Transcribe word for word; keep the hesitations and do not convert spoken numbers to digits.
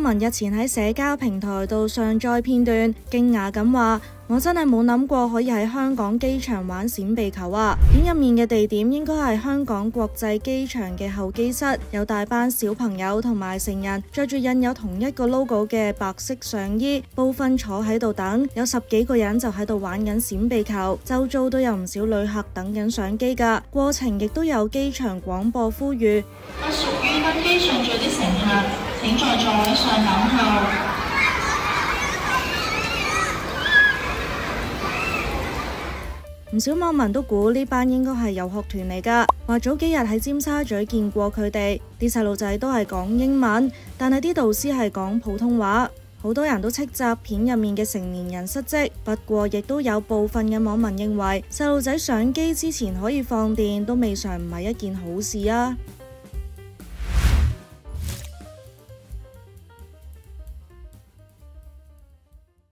民日前喺社交平台度上載片段，驚訝咁話：我真係冇諗過可以喺香港機場玩閃避球啊！片入面嘅地點應該係香港國際機場嘅候機室，有大班小朋友同埋成人着住印有同一個 logo 嘅白色上衣，部分坐喺度等，有十幾個人就喺度玩緊閃避球，周遭都有唔少旅客等緊上機㗎。過程亦都有機場廣播呼籲： 不屬於登機順序的乘客，請在座位上等候。 唔少網民都估呢班應該係遊學團嚟㗎，話早幾日喺尖沙咀見過佢哋，啲細路仔都係講英文，但係啲導師係講普通話。好多人都斥責片入面嘅成年人失職，不過亦都有部分嘅網民認為細路仔上機之前可以放電都未嘗唔係一件好事啊。